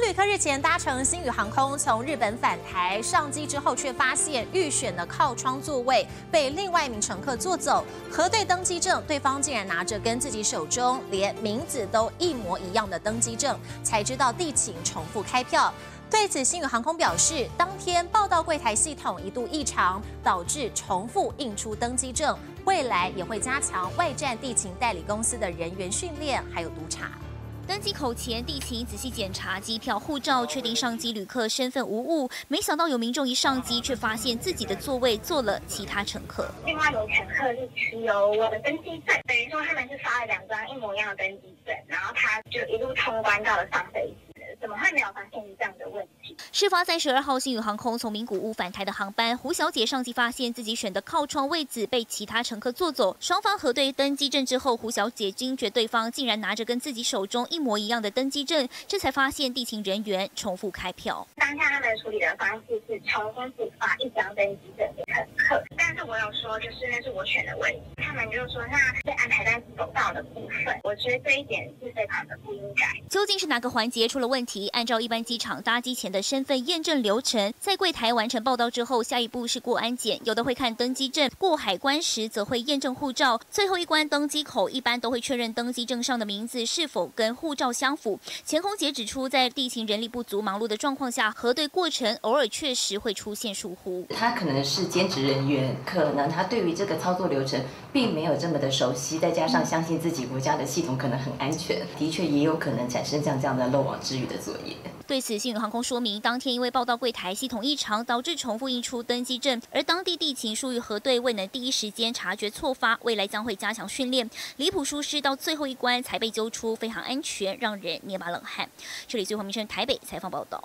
旅客日前搭乘星宇航空从日本返台，上机之后却发现预选的靠窗座位被另外一名乘客坐走，核对登机证，对方竟然拿着跟自己手中连名字都一模一样的登机证，才知道地勤重复开票。对此，星宇航空表示，当天报到柜台系统一度异常，导致重复印出登机证，未来也会加强外站地勤代理公司的人员训练，还有督查。 登机口前，地勤仔细检查机票、护照，确定上机旅客身份无误。没想到有民众一上机，却发现自己的座位坐了其他乘客。 另外有乘客是持有我的登机证，等于说他们是发了2张一模一样的登机证，然后他就一路通关到了上飞机。怎么会没有发现这样的问题？ 事发在12号星宇航空从名古屋返台的航班，胡小姐上机发现自己选的靠窗位置被其他乘客坐走，双方核对登机证之后，胡小姐惊觉对方竟然拿着跟自己手中一模一样的登机证，这才发现地勤人员重复开票。 当下他们处理的方式是重新补发1张登机证给乘客，但是我有说就是那是我选的位置，他们就说那被安排在走道的部分，我觉得这一点是非常的不应该。 究竟是哪个环节出了问题？按照一般机场搭机前的身份验证流程，在柜台完成报到之后，下一步是过安检，有的会看登机证，过海关时则会验证护照，最后一关登机口一般都会确认登机证上的名字是否跟护照相符。前空姐指出，在地勤人力不足、忙碌的状况下，核对过程偶尔确实会出现疏忽。 他可能是兼职人员，可能他对于这个操作流程并没有这么的熟悉，再加上相信自己国家的系统可能很安全，的确也有可能产生像这样的漏网之鱼的作业。 对此，星宇航空说明，当天因为报到柜台系统异常，导致重复印出登机证，而当地地勤疏于核对，未能第一时间察觉错发，未来将会加强训练。离谱疏失到最后一关才被揪出，非常安全，让人捏把冷汗。这里最后民生台北采访报道。